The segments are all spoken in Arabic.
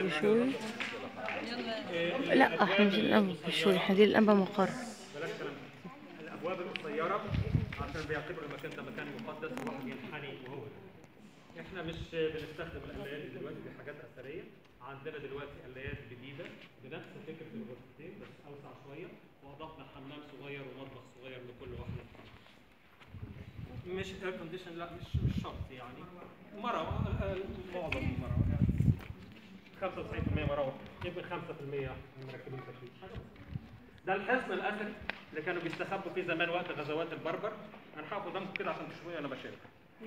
بشوي. لا احنا مش الانبا بشوي، احنا دي الانبا مقر. بلاش كلام. الابواب القصيره عشان بيعتبروا المكان ده مكان مقدس وواحد ينحني وهو ده. احنا مش بنستخدم القلايات دي دلوقتي، دي حاجات اثريه. عندنا دلوقتي قلايات جديده بنفس فكره الغرفتين بس اوسع شويه، واضفنا حمام صغير ومطبخ صغير لكل واحده. مش اير كونديشن، لا مش شرط يعني. مروه، معظم المروه يعني 95% مروه، يمكن 5% مركبين تكييف. ده الحصن الاثري اللي كانوا بيستخبوا فيه زمان وقت غزوات البربر. انا هقف قدامكم كده عشان تشوفوني انا بشارك.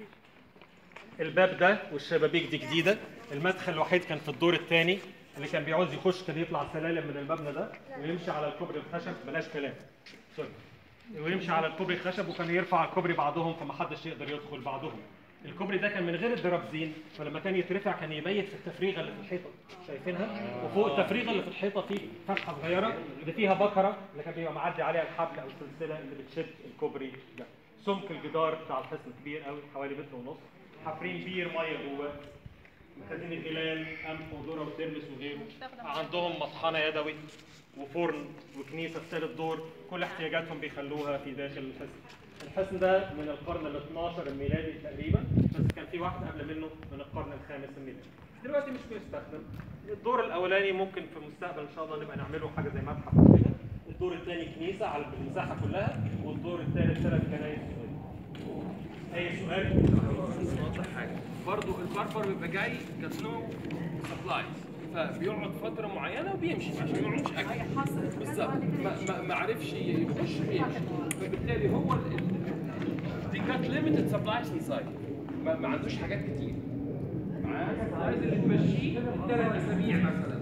الباب ده والشبابيك دي جديده، المدخل الوحيد كان في الدور الثاني، اللي كان بيعوز يخش كان يطلع سلالم من المبنى ده ويمشي على الكوبري الخشب، بلاش كلام سوري، ويمشي على الكوبري الخشب، وكان يرفع الكوبري بعضهم فمحدش يقدر يدخل بعضهم. الكوبري ده كان من غير الدرابزين، فلما كان يترفع كان يبيت في التفريغه اللي في الحيطه، شايفينها؟ وفوق التفريغه اللي في الحيطه في فتحه صغيره اللي فيها بكره اللي كان بيبقى معدي عليها الحبل او السلسله اللي بتشد الكوبري ده. سمك الجدار بتاع الحصن كبير قوي، حوالي متر ونص، حافرين بير ميه جوه، مخازين الغلال، قمح وذره وترمس وغيره. عندهم مطحنه يدوي وفرن وكنيسه في ثالث دور، كل احتياجاتهم بيخلوها في داخل الحصن. الحصن ده من القرن ال 12 الميلادي تقريبا، بس كان في واحد قبل منه من القرن الخامس الميلادي. دلوقتي مش بيستخدم. الدور الاولاني ممكن في المستقبل ان شاء الله نبقى نعمله حاجه زي متحف كده. الدور الثاني كنيسه على المساحه كلها، والدور الثالث 3 كنايس. اي سؤال؟ بس نوضح حاجه، برضه البربر بيبقى جاي كسنو سبلايز، فبيقعد فتره معينه وبيمشي عشان ما يعملش اكل بالظبط، ما عرفش يخش بيمشي، فبالتالي هو دي كانت ليميتد سبلايز انسايد، ما عندوش حاجات كتير معاه. السبلايز اللي تمشيه 3 اسابيع مثلا